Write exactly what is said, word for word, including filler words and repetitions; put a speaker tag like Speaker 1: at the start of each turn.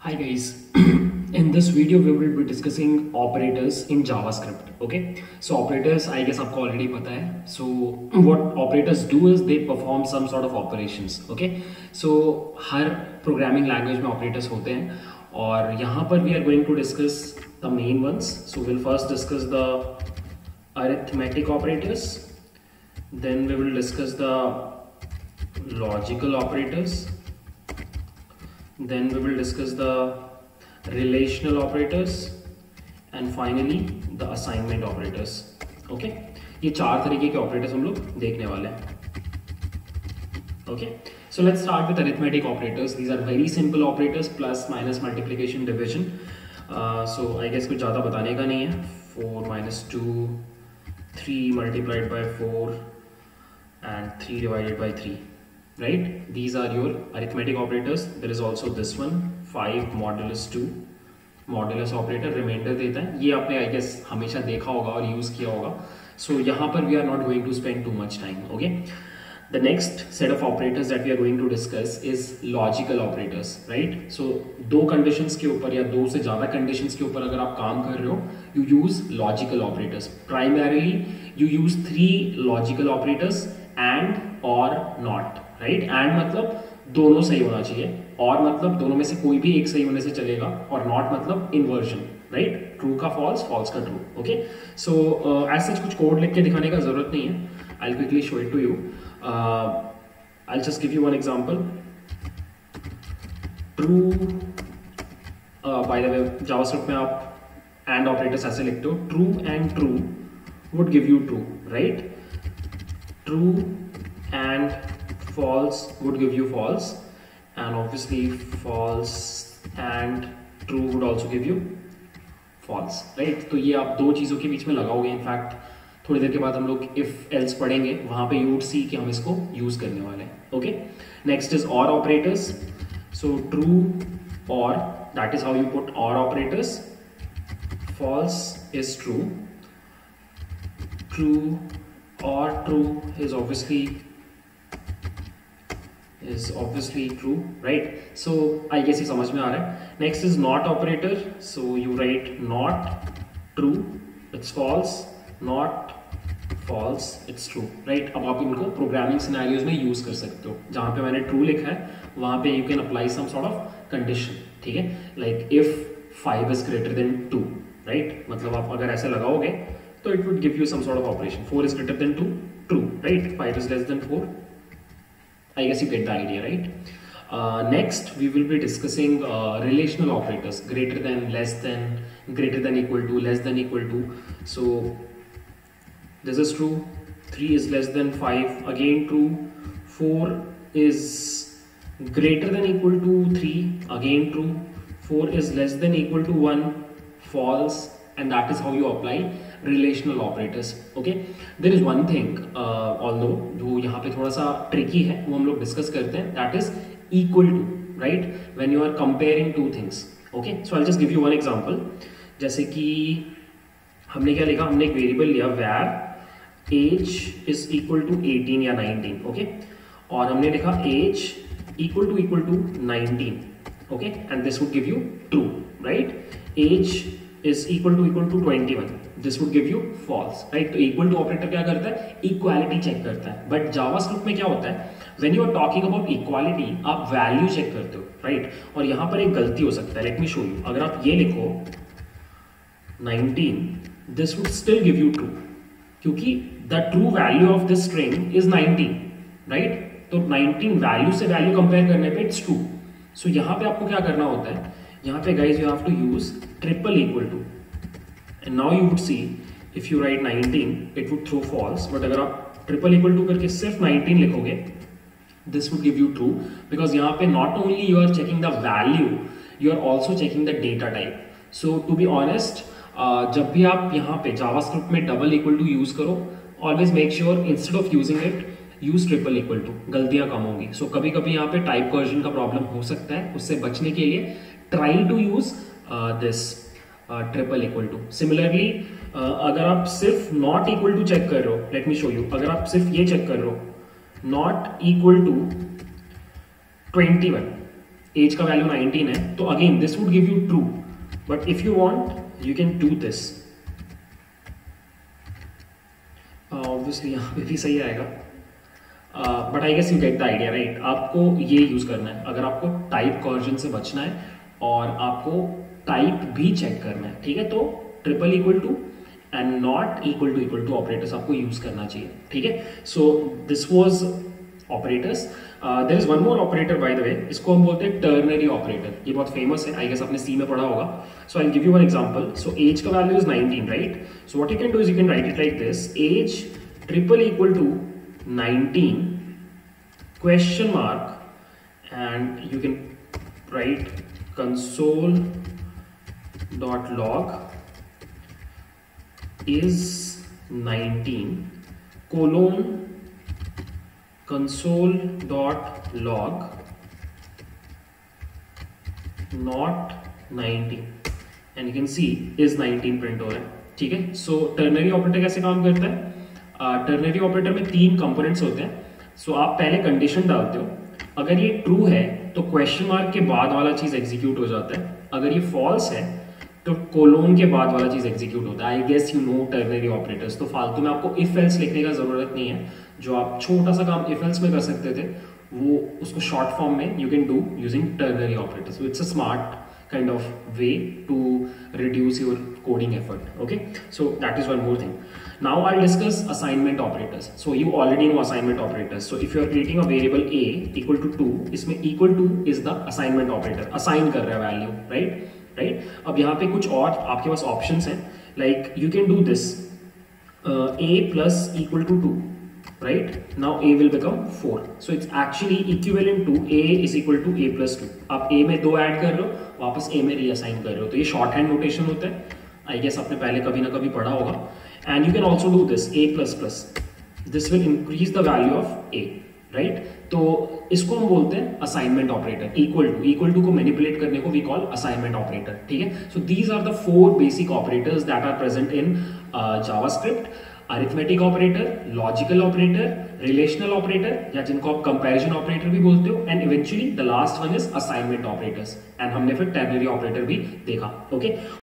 Speaker 1: Hi guys, in this video we will be discussing operators in JavaScript. Okay, so operators I guess आपको already पता है. So what operators do is they perform some sort of operations. Okay, so her programming language में operators होते हैं और यहाँ पर we are going to discuss the main ones. So we'll first discuss the arithmetic operators, then we will discuss the logical operators. Then we will discuss the relational operators and finally the assignment operators. Okay, ये चार तरीके के operators हम लोग देखने वाले हैं. Okay, so let's start with arithmetic operators. These are very simple operators: plus, minus, multiplication, division. Uh, so I guess कुछ ज़्यादा बताने का नहीं है. Four minus two, three multiplied by four, and three divided by three. Right, these are your arithmetic operators. There is also this one, five modulus two, modulus operator remainder देता है. ये आपने I guess हमेशा देखा होगा और use किया होगा. So यहाँ पर we are not going to spend too much time. Okay, the next set of operators that we are going to discuss is logical operators. Right, so दो conditions के ऊपर या दो से ज़्यादा conditions के ऊपर अगर आप काम कर रहे हो, you use logical operators. Primarily you use three logical operators: and, or, not. Right, and मतलब दोनों सही होना चाहिए, और मतलब दोनों में से कोई भी एक सही होने से चलेगा, और नॉट मतलब इन्वर्जन. राइट, ट्रू का फॉल्स, फॉल्स का true. Okay, so as such कुछ कोड लिख के दिखाने का जरूरत नहीं है. I will quickly show it to you. I will just give you one example. True, by the way JavaScript में आप एंड ऑपरेटर्स ऐसे लिखते हो. True and true would give you true. Right, true and false would give you false, and obviously false and true would also give you false. right, तो ये आप दो चीज़ों के बीच में लगाओगे. इनफैक्ट थोड़ी देर के बाद हम लोग if else पढ़ेंगे, वहाँ पे you would see कि हम इसको यूज करने वाले हैं. Okay, next is or operators. so true or, that is how you put or operators. false is true, true or true is obviously is obviously true. right, so I guess ये समझ में आ रहा है. next is not operator. so you write not true, it's false, not false, it's true. right, अब आप इनको programming scenarios में use कर सकते हो. जहाँ पे मैंने true लिखा है वहाँ पे you can apply some sort of condition. ठीक है, like if five is greater than two. right, मतलब आप अगर ऐसे लगाओगे तो it would give you some sort of operation. four is greater than two, true. right, five is less than four. I guess you get the idea, right? Uh, next, we will be discussing uh, relational operators: greater than, less than, greater than equal to, less than equal to. So this is true. three is less than five. Again true. four is greater than equal to three. Again true. four is less than equal to one. False. And that is how you apply relational operators. okay, there is one thing uh, although जो यहाँ पे थोड़ा सा tricky है, वो हम लोग discuss करते हैं. that is equal to. right, when you are comparing two things. okay, so I'll just give you one example. जैसे कि हमने क्या लिखा, हमने एक वेरिएबल लिया var age is equal to eighteen या nineteen. okay, और हमने लिखा age equal to equal to nineteen. okay, and this would give you true. right, age is equal to equal to twenty-one. this would give you false. right, तो equal to operator क्या करता है, equality check करता है. but javascript में क्या होता है, when you are talking about equality आप value चेक करते हो. right, और यहाँ पर एक गलती हो सकता है. let me show you. अगर आप ये लिखो nineteen, this would still give you true, क्योंकि the true value of this string is nineteen. right, तो nineteen value से value compare करने पे it's true. so यहाँ पे आपको क्या करना होता है, यहाँ पे guys you have to use triple equal to, and now you would see if you write nineteen it would throw false, but अगर आप triple equal to करके सिर्फ nineteen लिखोगे this would give you true, because यहाँ पे not only you are checking the value, you are also checking the data type. so to be honest, uh, जब भी आप यहाँ पे JavaScript में double equal to use करो, always make sure instead of using it use triple equal to, गलतियां कम होंगी. सो so, कभी कभी यहाँ पे टाइप वर्जन का प्रॉब्लम हो सकता है, उससे बचने के लिए try to use this triple equal to. Similarly अगर आप सिर्फ नॉट इक्वल टू चेक कर रहे हो, लेट मी शो यू. अगर आप सिर्फ ये चेक कर रहे हो not equal to twenty one, age का वैल्यू नाइनटीन है, तो again this would give you true, but if you want you can do this, obviously यहाँ पे भी सही आएगा, but I guess you get the idea right. आपको ये यूज करना है अगर आपको टाइप कॉर्जन से बचना है और आपको टाइप भी चेक करना है, ठीक है, तो triple equal to and not equal to equal to operators आपको यूज करना चाहिए, ठीक है। So this was operators. There is one more operator by the way, इसको हम बोलते हैं टर्नरी ऑपरेटर, ये बहुत फेमस है, आई गेस आपने सी में पढ़ा होगा। So I will give you one example. So age का value is nineteen right, so what you can do is you can write it like this, age triple equal to nineteen question mark and you can write console dot log is nineteen colon console dot log not nineteen and you can see is nineteen print हो रहा है, ठीक है। सो ternary operator कैसे काम करता है, ternary uh, operator में तीन कंपोनेंट्स होते हैं। सो so, आप पहले कंडीशन डालते हो, अगर ये ट्रू है तो क्वेश्चन मार्क के बाद वाला चीज एग्जीक्यूट हो जाता है, अगर ये फॉल्स है तो कोलोन के बाद वाला चीज एग्जीक्यूट होता है। I guess you know ternary operators, तो फालतू में आपको इफ एल्स लिखने का जरूरत नहीं है, जो आप छोटा सा काम इफ एल्स में कर सकते थे वो उसको शॉर्ट फॉर्म में you can do using ternary operators. It's a smart kind of way to reduce your coding effort. Okay, so that is one more thing. Now I'll discuss assignment operators. So you already know assignment operators. So if you are creating a variable a equal to two, इसमें equal to is the assignment operator, assign कर रहा है value, right? Right? अब यहाँ पे कुछ और आपके पास options हैं, like you can do this, uh, a plus equal to two. Right now a will become four, so it's actually equivalent to a is equal to a plus two. आप a में दो add कर रहे हो, वापस a में reassign कर रहे हो, तो ये शॉर्ट हैंड नोटेशन होता है, आई गेस आपने पहले कभी ना कभी पढ़ा होगा। And you can also do this a plus plus, this will increase the value of a, right. तो इसको हम बोलते हैं assignment operator. Equal to equal to को मैनिपुलेट करने को वी कॉल असाइनमेंट ऑपरेटर, ठीक है। So these are the four basic operators that are present in JavaScript, arithmetic operator, logical operator, relational operator या जिनको आप कंपैरिजन ऑपरेटर भी बोलते हो, and eventually the last one is assignment operators, and हमने फिर टर्नरी ऑपरेटर भी देखा, ओके okay?